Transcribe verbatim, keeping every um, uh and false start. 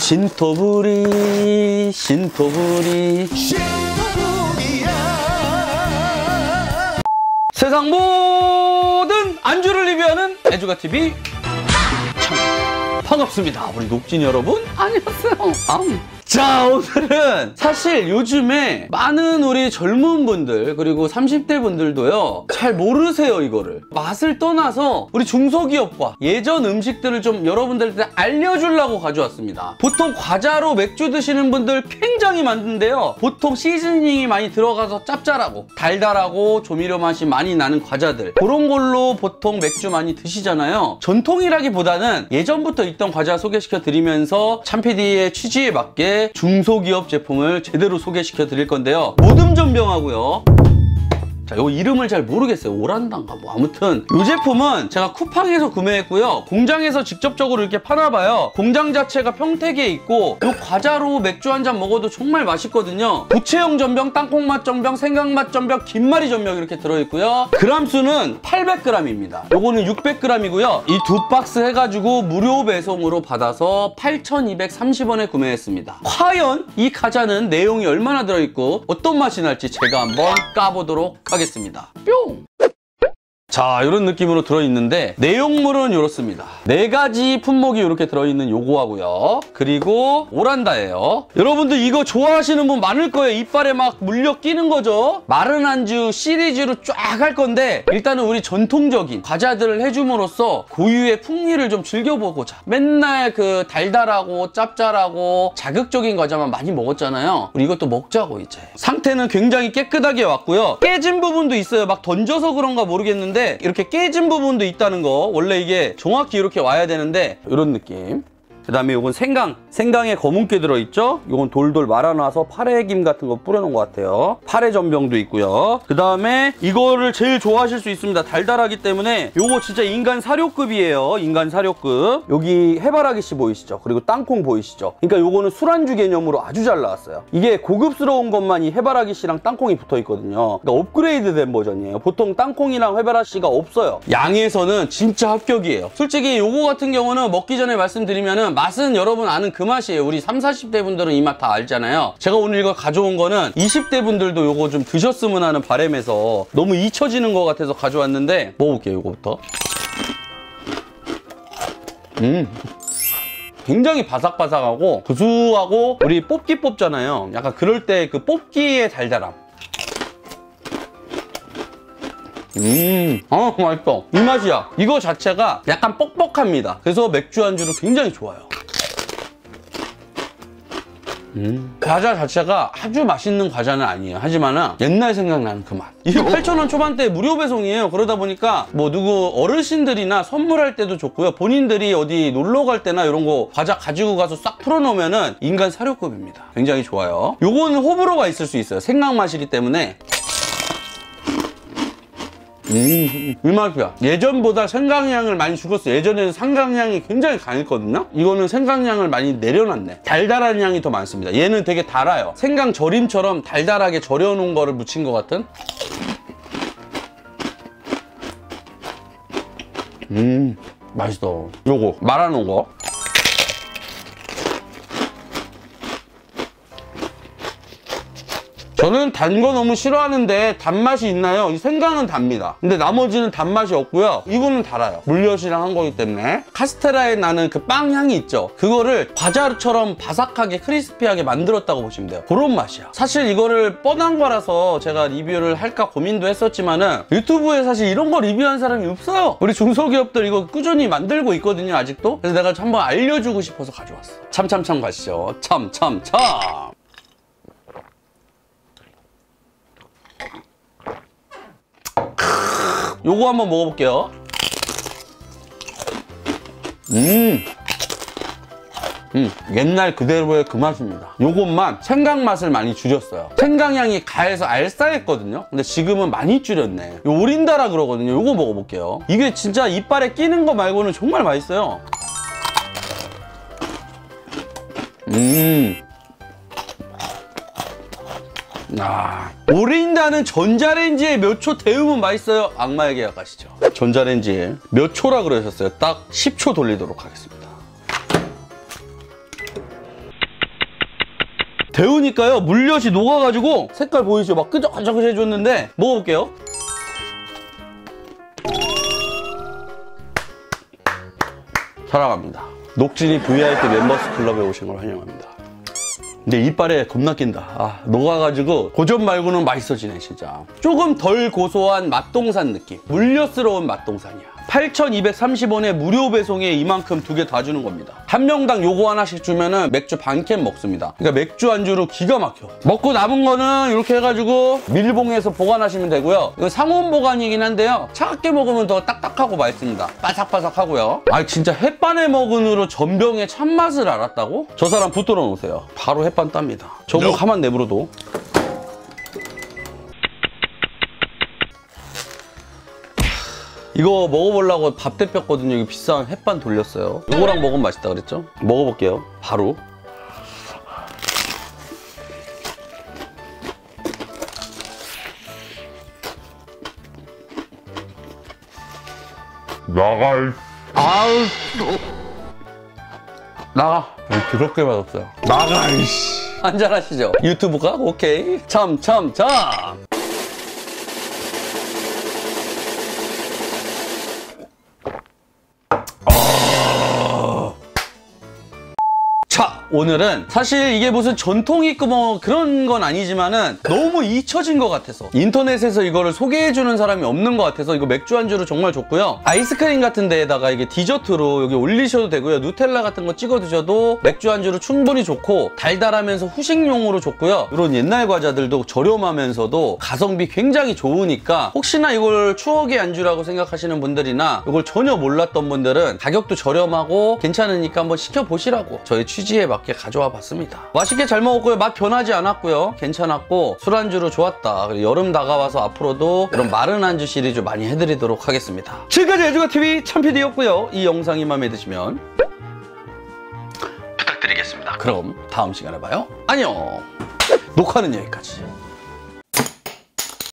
신토부리 신토부리 신토부리야. 세상 모든 안주를 리뷰하는 애주가티비 반갑습니다. 우리 녹진 여러분 안녕하세요. 아. 자, 오늘은 사실 요즘에 많은 우리 젊은 분들 그리고 삼십 대 분들도요 잘 모르세요. 이거를 맛을 떠나서 우리 중소기업과 예전 음식들을 좀 여러분들한테 알려주려고 가져왔습니다. 보통 과자로 맥주 드시는 분들 굉장히 많은데요, 보통 시즈닝이 많이 들어가서 짭짤하고 달달하고 조미료 맛이 많이 나는 과자들, 그런 걸로 보통 맥주 많이 드시잖아요. 전통이라기보다는 예전부터 있던 과자 소개시켜 드리면서 참피디의 취지에 맞게 중소기업 제품을 제대로 소개시켜 드릴 건데요. 모듬전병하고요. 자, 요 이름을 잘 모르겠어요. 오란다인가 뭐. 아무튼 이 제품은 제가 쿠팡에서 구매했고요. 공장에서 직접적으로 이렇게 파나봐요. 공장 자체가 평택에 있고 요 과자로 맥주 한 잔 먹어도 정말 맛있거든요. 부채용 전병, 땅콩맛 전병, 생강맛 전병, 김말이 전병 이렇게 들어있고요. 그람 수는 팔백 그램입니다. 요거는 육백 그램이고요. 이 두 박스 해가지고 무료 배송으로 받아서 팔천이백삼십 원에 구매했습니다. 과연 이 과자는 내용이 얼마나 들어있고 어떤 맛이 날지 제가 한번 까보도록 하겠습니다. 뿅! 자, 이런 느낌으로 들어있는데 내용물은 이렇습니다. 네 가지 품목이 이렇게 들어있는 요거하고요. 그리고 오란다예요. 여러분들 이거 좋아하시는 분 많을 거예요. 이빨에 막 물려 끼는 거죠. 마른 안주 시리즈로 쫙 할 건데 일단은 우리 전통적인 과자들을 해줌으로써 고유의 풍미를 좀 즐겨보고자, 맨날 그 달달하고 짭짤하고 자극적인 과자만 많이 먹었잖아요. 우리 이것도 먹자고. 이제 상태는 굉장히 깨끗하게 왔고요. 깨진 부분도 있어요. 막 던져서 그런가 모르겠는데 이렇게 깨진 부분도 있다는 거. 원래 이게 정확히 이렇게 와야 되는데 이런 느낌. 그 다음에 이건 생강. 생강에 검은깨 들어있죠? 이건 돌돌 말아놔서 파래김 같은 거 뿌려놓은 것 같아요. 파래전병도 있고요. 그 다음에 이거를 제일 좋아하실 수 있습니다. 달달하기 때문에 요거 진짜 인간 사료급이에요. 인간 사료급. 여기 해바라기씨 보이시죠? 그리고 땅콩 보이시죠? 그러니까 요거는 술안주 개념으로 아주 잘 나왔어요. 이게 고급스러운 것만 이 해바라기씨랑 땅콩이 붙어있거든요. 그러니까 업그레이드 된 버전이에요. 보통 땅콩이랑 해바라기씨가 없어요. 양에서는 진짜 합격이에요. 솔직히 요거 같은 경우는 먹기 전에 말씀드리면은 맛은 여러분 아는 그 맛이에요. 우리 삼, 사십 대 분들은 이 맛 다 알잖아요. 제가 오늘 이거 가져온 거는 이십 대 분들도 요거 좀 드셨으면 하는 바람에서 너무 잊혀지는 것 같아서 가져왔는데 먹어볼게요. 요거부터. 음, 굉장히 바삭바삭하고 구수하고, 우리 뽑기 뽑잖아요. 약간 그럴 때 그 뽑기의 달달함. 음, 어, 맛있어. 이 맛이야. 이거 자체가 약간 뻑뻑합니다. 그래서 맥주 안주로 굉장히 좋아요. 음. 과자 자체가 아주 맛있는 과자는 아니에요. 하지만은 옛날 생각나는 그 맛. 이게 팔천 원 초반대 무료 배송이에요. 그러다 보니까 뭐 누구 어르신들이나 선물할 때도 좋고요. 본인들이 어디 놀러 갈 때나 이런 거 과자 가지고 가서 싹 풀어놓으면은 인간 사료급입니다. 굉장히 좋아요. 요거는 호불호가 있을 수 있어요. 생강 맛이기 때문에. 음, 이 맛이야. 예전보다 생강향을 많이 죽었어요. 예전에는 생강향이 굉장히 강했거든요. 이거는 생강향을 많이 내려놨네. 달달한 향이 더 많습니다. 얘는 되게 달아요. 생강 절임처럼 달달하게 절여놓은 거를 묻힌 것 같은. 음, 맛있어. 요거 말아놓은 거. 저는 단 거 너무 싫어하는데 단맛이 있나요? 이 생강은 답니다. 근데 나머지는 단맛이 없고요. 이거는 달아요. 물엿이랑 한 거기 때문에. 카스테라에 나는 그 빵 향이 있죠? 그거를 과자처럼 바삭하게 크리스피하게 만들었다고 보시면 돼요. 그런 맛이야. 사실 이거를 뻔한 거라서 제가 리뷰를 할까 고민도 했었지만은 유튜브에 사실 이런 거 리뷰한 사람이 없어요. 우리 중소기업들 이거 꾸준히 만들고 있거든요, 아직도. 그래서 내가 한번 알려주고 싶어서 가져왔어. 참참참 가시죠. 참참참. 요거 한번 먹어볼게요. 음, 음, 옛날 그대로의 그 맛입니다. 요것만 생강 맛을 많이 줄였어요. 생강향이 가해서 알싸했거든요. 근데 지금은 많이 줄였네. 요 오린다라 그러거든요. 요거 먹어볼게요. 이게 진짜 이빨에 끼는 거 말고는 정말 맛있어요. 음, 아, 오린다는 전자레인지에 몇 초 데우면 맛있어요. 악마의 계약 아시죠? 전자레인지에 몇 초라 그러셨어요? 딱 십 초 돌리도록 하겠습니다. 데우니까요 물엿이 녹아가지고 색깔 보이죠? 막 끄적끄적해줬는데 먹어볼게요. 사랑합니다. 녹진이 브이아이피 멤버스 클럽에 오신 걸 환영합니다. 근데 이빨에 겁나 낀다. 아, 녹아가지고 고점 말고는 맛있어지네 진짜. 조금 덜 고소한 맛동산 느낌. 물엿스러운 맛동산이야. 팔천이백삼십 원에 무료 배송에 이만큼 두 개 다 주는 겁니다. 한 명당 요거 하나씩 주면은 맥주 반 캔 먹습니다. 그러니까 맥주 안주로 기가 막혀. 먹고 남은 거는 이렇게 해가지고 밀봉해서 보관하시면 되고요. 이거 상온 보관이긴 한데요. 차갑게 먹으면 더 딱딱하고 맛있습니다. 바삭바삭하고요. 아 진짜 햇반에 먹은으로 전병의 참맛을 알았다고? 저 사람 붙들어 놓으세요. 바로 햇반 땁니다. 저거 가만 내버려도. 이거 먹어보려고 밥 대폈거든요. 이거 비싼 햇반 돌렸어요. 이거랑 먹으면 맛있다 그랬죠? 먹어볼게요. 바로. 나가. 아우. 나가. 그렇게 맛없어요. 나가 이씨. 한잔하시죠. 유튜브가? 오케이. 참, 참, 참. 자, 오늘은 사실 이게 무슨 전통 있고 뭐 그런 건 아니지만은 너무 잊혀진 것 같아서 인터넷에서 이거를 소개해주는 사람이 없는 것 같아서 이거 맥주 안주로 정말 좋고요. 아이스크림 같은 데에다가 이게 디저트로 여기 올리셔도 되고요. 누텔라 같은 거 찍어 드셔도 맥주 안주로 충분히 좋고 달달하면서 후식용으로 좋고요. 이런 옛날 과자들도 저렴하면서도 가성비 굉장히 좋으니까 혹시나 이걸 추억의 안주라고 생각하시는 분들이나 이걸 전혀 몰랐던 분들은 가격도 저렴하고 괜찮으니까 한번 시켜보시라고 저희 취지에 맞게 가져와 봤습니다. 맛있게 잘 먹었고요. 맛 변하지 않았고요. 괜찮았고 술안주로 좋았다. 그리고 여름 다가와서 앞으로도 이런 마른 안주 시리즈 많이 해드리도록 하겠습니다. 지금까지 애주가티비 참피디였고요. 이 영상이 마음에 드시면 부탁드리겠습니다. 그럼 다음 시간에 봐요. 안녕. 녹화는 여기까지.